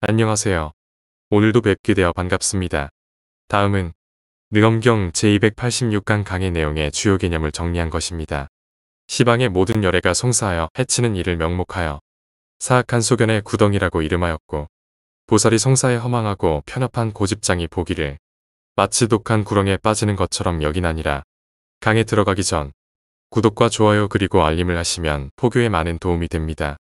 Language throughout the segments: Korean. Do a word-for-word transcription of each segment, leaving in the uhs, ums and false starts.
안녕하세요. 오늘도 뵙게 되어 반갑습니다. 다음은 능엄경 제이백팔십육 강 강의 내용의 주요 개념을 정리한 것입니다. 시방의 모든 열애가 송사하여 해치는 이를 명목하여 사악한 소견의 구덩이라고 이름하였고, 보살이 송사에 허망하고 편협한 고집장이 보기를 마치 독한 구렁에 빠지는 것처럼 여기나니라. 강에 들어가기 전 구독과 좋아요 그리고 알림을 하시면 포교에 많은 도움이 됩니다.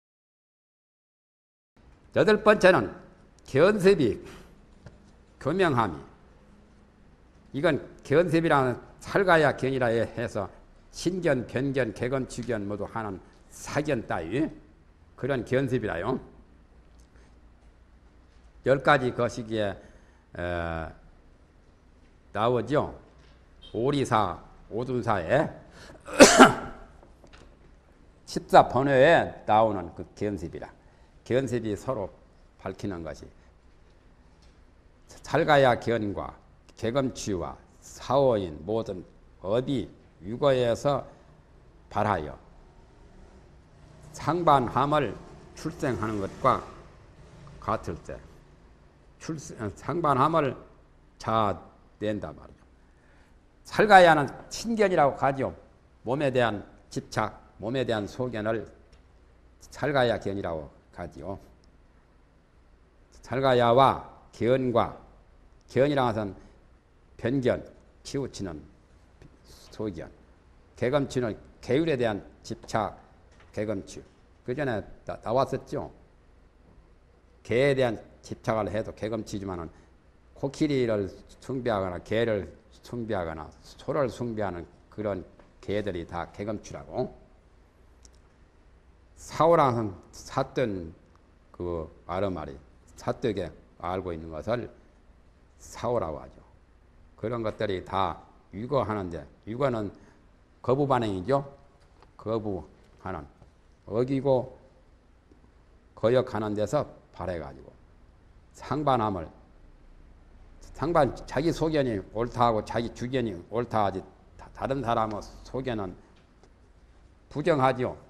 여덟 번째는 견습이 교명함이. 이건 견습이라는 살가야 견이라 해서 신견, 변견, 개건, 주견 모두 하는 사견 따위 그런 견습이라요. 열 가지 거시기에 에, 나오죠. 오리사, 오둔사에 십사 번호에 나오는 그 견습이라. 견습이 서로 밝히는 것이 살가야 견과 개검취와 사오인 모든 업이 유거에서 발하여 상반함을 출생하는 것과 같을 때 출생, 상반함을 자낸다 말이죠. 살가야는 신견이라고 하죠. 몸에 대한 집착, 몸에 대한 소견을 살가야 견이라고 하지요. 살가야와 견과 견이라는 것은 변견, 치우치는 소견, 개검취는 계율에 대한 집착, 개검취. 그 전에 나왔었죠. 개에 대한 집착을 해도 개검취지만은 코끼리를 숭배하거나 개를 숭배하거나 소를 숭배하는 그런 개들이 다 개검취라고. 사오랑은 삿된 그 아르마리, 삿되게 알고 있는 것을 사오라고 하죠. 그런 것들이 다 유거하는데, 유거는 거부 반응이죠. 거부하는, 어기고 거역하는 데서 발해가지고 상반함을, 상반 자기 소견이 옳다하고 자기 주견이 옳다하지 다른 사람의 소견은 부정하죠.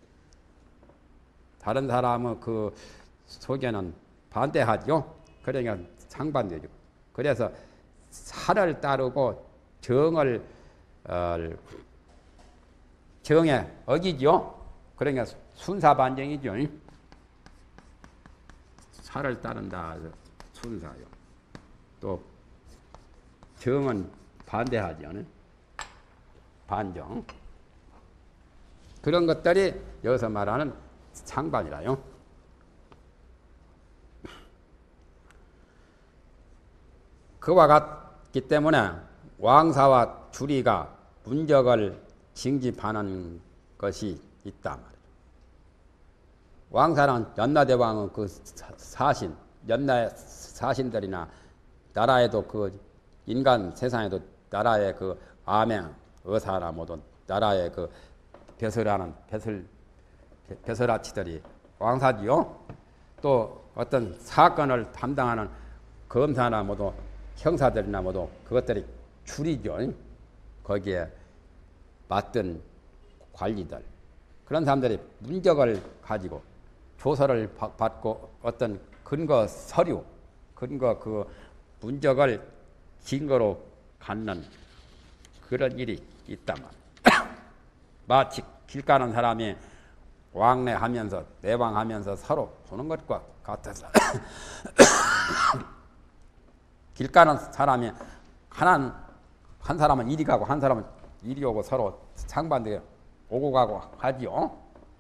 다른 사람의 그 소견은 반대하죠. 그러니까 상반되죠. 그래서 살을 따르고 정을 어, 정에 어기죠. 그러니까 순사반정이죠. 살을 따른다 순사요. 또 정은 반대하죠. 반정. 그런 것들이 여기서 말하는 상반이라요. 그와 같기 때문에 왕사와 주리가 문적을 징집하는 것이 있다 말이죠. 왕사는 연나대왕은 그 사신, 연나의 사신들이나 나라에도 그 인간 세상에도 나라의 그 암행, 의사나 모든 나라의 그 벼슬하는 벼슬 벼슬아치들이 왕사지요. 또 어떤 사건을 담당하는 검사나 모두 형사들이나 모두 그것들이 줄이죠. 거기에 맡은 관리들. 그런 사람들이 문적을 가지고 조서를 받고 어떤 근거 서류, 근거 그 문적을 증거로 갖는 그런 일이 있다만 마치 길 가는 사람이 왕래하면서 내왕하면서 서로 보는 것과 같아서 길 가는 사람이 하나는 한 사람은 이리 가고 한 사람은 이리 오고 서로 상반되게 오고 가고 하지요.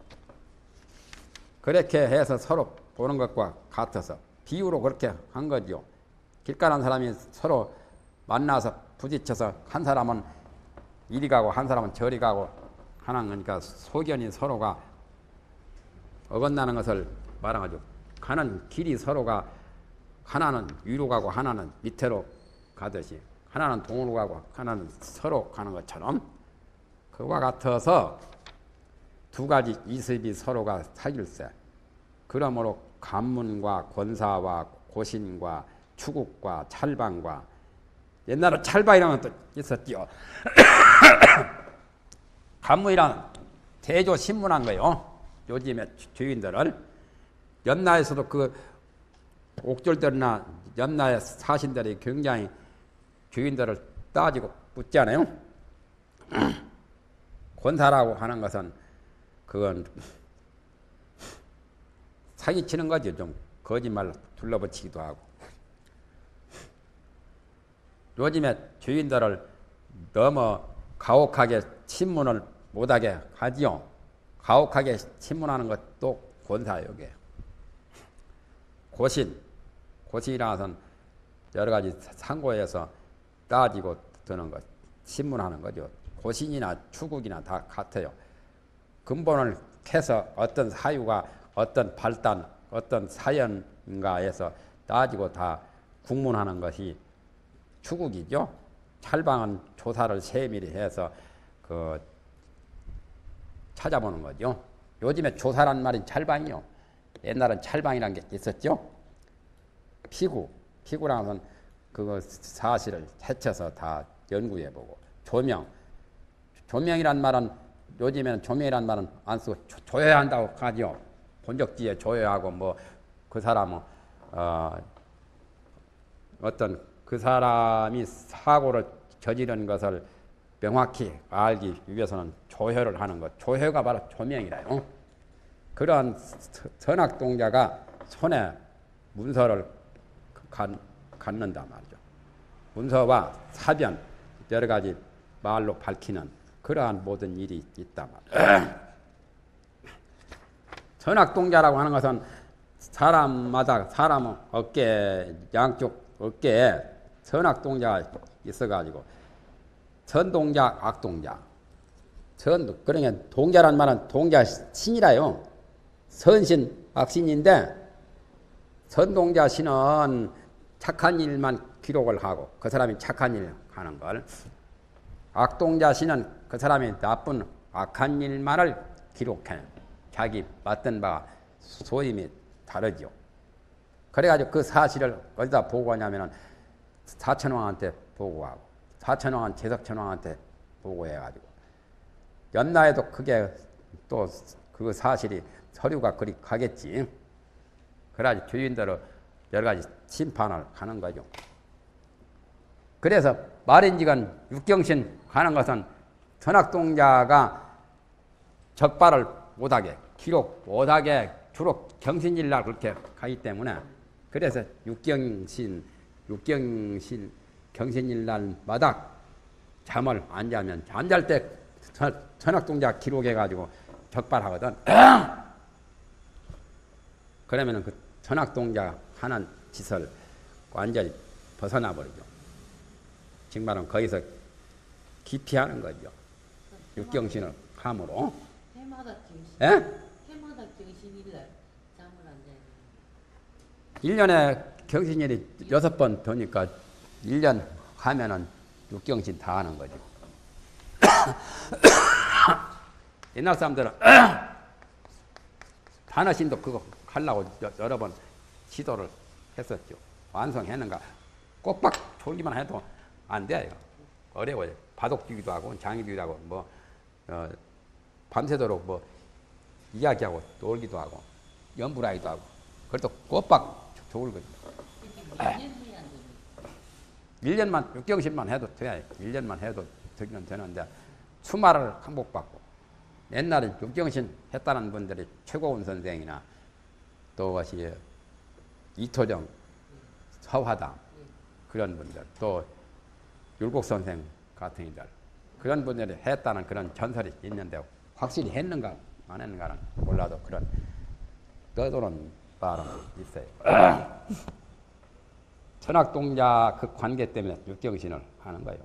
그렇게 해서 서로 보는 것과 같아서 비유로 그렇게 한 거지요. 길 가는 사람이 서로 만나서 부딪혀서 한 사람은 이리 가고 한 사람은 저리 가고 하는 거니까 소견이 서로가 어긋나는 것을 말하죠. 가는 길이 서로가 하나는 위로 가고 하나는 밑으로 가듯이 하나는 동으로 가고 하나는 서로 가는 것처럼 그와 같아서 두 가지 이습이 서로가 사귈세. 그러므로 간문과 권사와 고신과 추국과 찰방과 옛날에 찰방이라는 것도 있었지요. 간문이란 대조 신문한 거예요. 요즘에 주인들을 연나에서도 그 옥졸들이나 옆나의 사신들이 굉장히 주인들을 따지고 묻잖아요. 권사라고 하는 것은 그건 사기치는 거지. 좀 거짓말로 둘러붙이기도 하고. 요즘에 주인들을 너무 가혹하게 친문을 못하게 하지요. 가혹하게 친문하는 것도 권사역이에요. 고신, 고신이라서는 여러 가지 상고에서 따지고 드는 것, 신문하는 거죠. 고신이나 추국이나 다 같아요. 근본을 캐서 어떤 사유가 어떤 발단, 어떤 사연인가에서 따지고 다 국문하는 것이 추국이죠. 찰방은 조사를 세밀히 해서 그 찾아보는 거죠. 요즘에 조사란 말이 찰방이요. 옛날엔 찰방이라는 게 있었죠. 피구, 피구라는 건 그거 사실을 헤쳐서 다 연구해보고. 조명, 조명이란 말은 요즘에는 조명이란 말은 안 쓰고 조, 조여야 한다고 하죠. 본적지에 조여하고 뭐 그 사람은 어, 어떤 그 사람이 사고를 저지른 것을 명확히 알기 위해서는 조효를 하는 것. 조효가 바로 조명이라요. 그러한 선악동자가 손에 문서를 갖는다 말이죠. 문서와 사변 여러 가지 말로 밝히는 그러한 모든 일이 있다 말이죠. 선악동자라고 하는 것은 사람마다 사람 어깨 양쪽 어깨에 선악동자가 있어가지고 선동자, 악동자. 선 그러니까 동자란 말은 동자 신이라요. 선신, 악신인데 선동자 신은 착한 일만 기록을 하고 그 사람이 착한 일 하는 걸, 악동자 신은 그 사람이 나쁜 악한 일만을 기록해. 자기 맡은 바 소임이 다르죠. 그래가지고 그 사실을 어디다 보고하냐면은 사천왕한테 보고하고 사천왕은 제석천왕한테 보고해가지고 연나에도 그게 또 그 사실이 서류가 그리 가겠지. 그래가지고 주인들은 여러 가지 심판을 하는 거죠. 그래서 말인지간 육경신 하는 것은 선악동자가 적발을 못하게 기록 못하게 주로 경신일날 그렇게 가기 때문에 그래서 육경신 육경신 경신일날마다 잠을 안 자면 안 잘 때 선악동자 기록해가지고 적발하거든. 그러면은 그 선악동자 하는 짓을 완전히 벗어나 버리죠. 정말은 거기서 기피하는 거죠. 육경신을 함으로. 해마다 경신. 예? 해마다 경신일날 잠을 안 자요. 일 년에 경신일이 여섯 번 더니까 일 년 하면은 육경신 다 하는 거죠. 옛날 사람들은 단어신도 그거 하려고 여러 번 시도를 했었죠. 완성했는가? 꼬박 졸기만 해도 안 돼요. 어려워요. 바둑기기도 하고 장기기도 하고 뭐 어, 밤새도록 뭐 이야기하고 놀기도 하고 연불하기도 하고 그래도 꼬박 좋을 거죠. 일 년만 육경신만 해도 돼요. 일 년만 해도 되기는 되는데 수마를 항복받고 옛날에 육경신 했다는 분들이 최고원 선생이나 또 것이 이토정, 서화담 그런 분들 또 율곡 선생 같은 이들 그런 분들이 했다는 그런 전설이 있는데 확실히 했는가 안 했는가는 몰라도 그런 떠도는 바는 있어요. 천악동자 그 관계 때문에 육경신을 하는 거예요.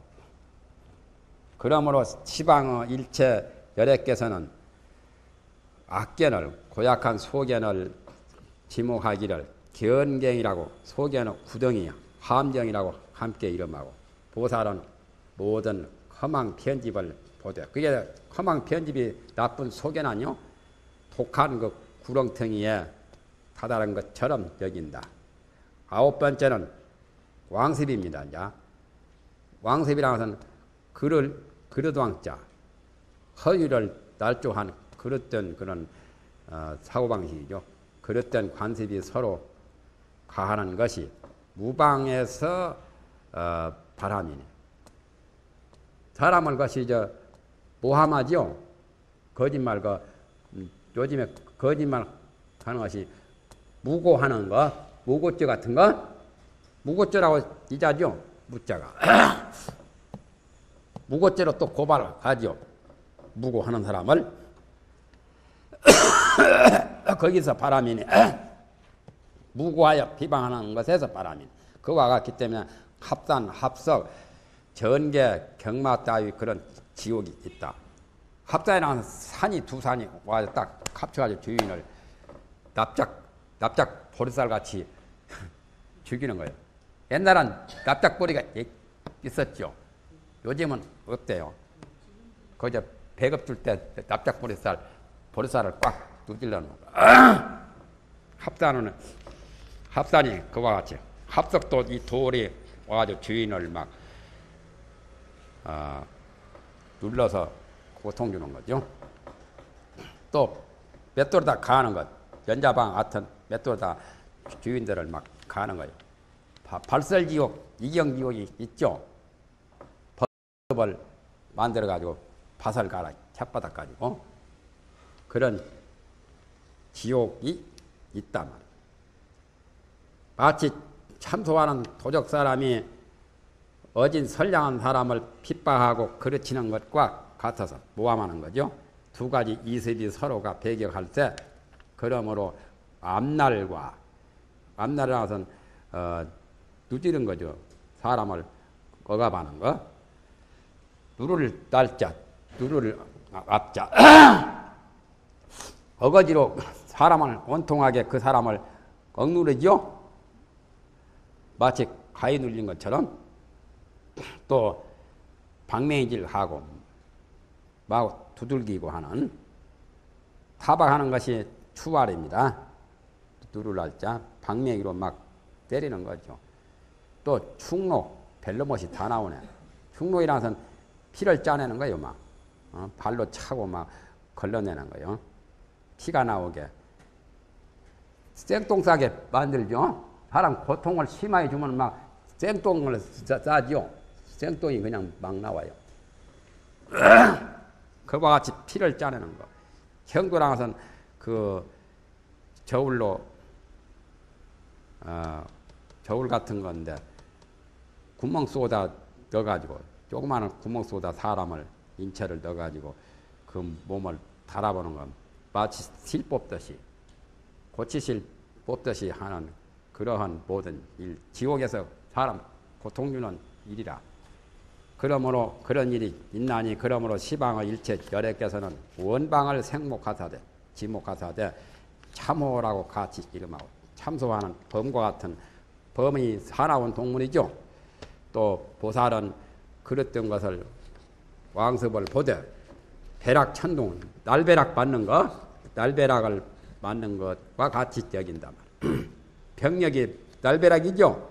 그러므로 시방의 일체 열애께서는 악견을 고약한 소견을 지목하기를 견갱이라고 소견의 구덩이 함정이라고 함께 이름하고 보살은 모든 험한 편집을 보되 그게 험한 편집이 나쁜 소견 아니요? 독한 그 구렁텅이에 다다른 것처럼 여긴다. 아홉 번째는 왕습입니다. 이제 왕습이라는 것은 그릇, 그릇왕자 허위를 날조한 그릇된 그런 어, 사고방식이죠. 그릇된 관습이 서로 가하는 것이 무방에서 어, 바람이네. 사람을 것이 저 모함하죠. 거짓말 그 음, 요즘에 거짓말 하는 것이 무고하는 거, 무고죄 같은 거, 무고죄라고 이자죠. 무자가 무고죄로 또 고발을 하죠. 무고하는 사람을 거기서 바람이네. 무고하여 비방하는 것에서 바람이네. 그와 같기 때문에 합산, 합석, 전개, 경마 따위 그런 지옥이 있다. 합산이라는 산이 두 산이 와서 딱 합쳐가지고 주인을 납작, 납작 보리쌀 같이 죽이는 거예요. 옛날엔 납작보리가 있었죠. 요즘은 없대요. 거기서 배급 줄 때 납작보리쌀, 보리쌀을 꽉 누질러는 거예요. 합산은, 합산이 그와 같이. 합석도 이 돌이 와가지고 주인을 막, 어, 눌러서 고통 주는 거죠. 또, 맷돌에다 가는 것. 연자방 같은 맷돌에다 주인들을 막 가는 거예요. 발설지옥, 이경지옥이 있죠. 법을 만들어가지고 밭을 갈아, 혓바닥 가지고. 그런 지옥이 있단 말이에요. 마치 참소하는 도적 사람이 어진 선량한 사람을 핍박하고 그르치는 것과 같아서 모함하는 거죠. 두 가지 이습이 서로가 배격할 때 그러므로 앞날과 앞날이라서는 어, 누지는 거죠. 사람을 억압하는 거. 누를 날자, 누를 앞자. 어거지로 사람을 원통하게 그 사람을 억누르죠. 마치 가위 눌린 것처럼. 또 방맹이질하고 막 두들기고 하는 타박하는 것이 추발입니다. 누를 날자, 방맹이로 막 때리는 거죠. 또 충록, 벨로못이 다 나오네. 충록이라는 것은 피를 짜내는 거예요. 막 어? 발로 차고 막 걸러내는 거예요. 피가 나오게. 생똥 싸게 만들죠. 사람 고통을 심하게 주면 막 생똥을 싸죠. 생똥이 그냥 막 나와요. 그와 같이 피를 짜내는 거. 형도랑 것은 그 저울로 어, 저울 같은 건데 구멍 쏘다 넣어가지고 조그마한 구멍 쏘다 사람을 인체를 넣어가지고 그 몸을 달아보는 건 마치 실 뽑듯이 고치실 뽑듯이 하는 그러한 모든 일, 지옥에서 사람 고통 주는 일이라. 그러므로 그런 일이 있나니 그러므로 시방의 일체 열애께서는 원방을 생목하사되 지목하사되 참호라고 같이 이름하고 참소하는 범과 같은 범이 사나운 동물이죠. 또 보살은 그랬던 것을 왕섭을 보되 배락 천둥 날배락 맞는 거 날배락을 맞는 것과 같이 여긴다. 병력이 날배락이죠.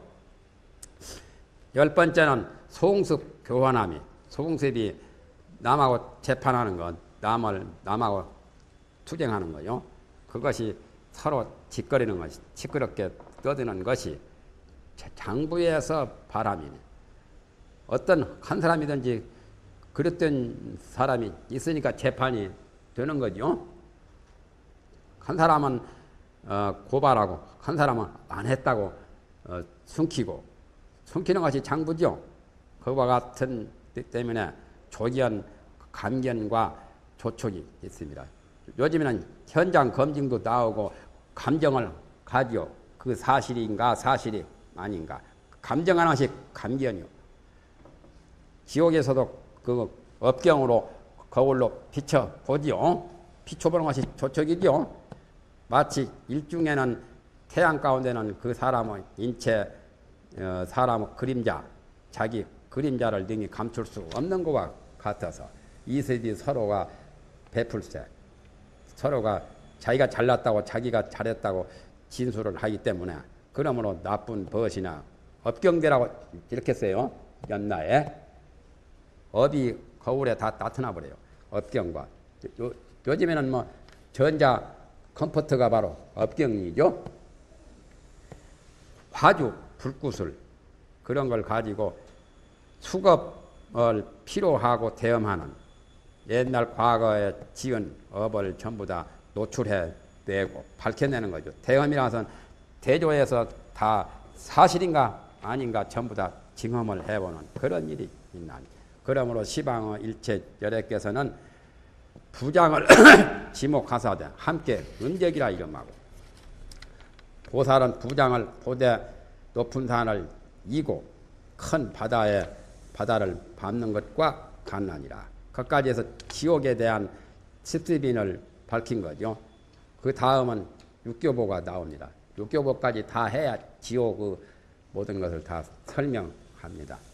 열 번째는 소응습 교환함이 소응습이 남하고 재판하는 것 남을 남하고 투쟁하는 거요. 그것이 서로 짓거리는 것이 시끄럽게 떠드는 것이 장부에서 바람이네. 어떤 한 사람이든지 그랬던 사람이 있으니까 재판이 되는 거죠. 한 사람은 어, 고발하고 한 사람은 안 했다고 어, 숨기고 숨기는 것이 장부죠. 그와 같은 때문에 조기한 감견과 조촉이 있습니다. 요즘에는 현장 검증도 나오고 감정을 가지요. 그 사실인가 사실이 아닌가. 감정하는 것이 감견이요. 지옥에서도 그 업경으로 거울로 비춰보지요. 비춰보는 것이 조촉이죠. 마치 일중에는 태양 가운데는 그 사람의 인체, 어, 사람의 그림자, 자기 그림자를 능히 감출 수 없는 것과 같아서 이세디 서로가 베풀세, 서로가 자기가 잘났다고 자기가 잘했다고 진술을 하기 때문에 그러므로 나쁜 벗이나 업경대라고 이렇게 써요. 연나에 업이 거울에 다 나타나 버려요. 업경과 요, 요즘에는 뭐 전자 컴퓨터가 바로 업경이죠. 화주, 불구슬 그런 걸 가지고 수급을 필요하고 대엄하는 옛날 과거에 지은 업을 전부 다 노출해 내고 밝혀내는 거죠. 대엄이라서는 대조해서 다 사실인가 아닌가 전부 다 증험을 해보는 그런 일이 있나. 그러므로 시방의 일체 열애께서는 부장을 지목하사되 함께 은적이라 이름하고 보살은 부장을 보되 높은 산을 이고 큰 바다에 바다를 밟는 것과 같나니라. 거기까지해서 지옥에 대한 십수빈을 밝힌 거죠. 그 다음은 육교보가 나옵니다. 육교보까지 다 해야 지옥의 모든 것을 다 설명합니다.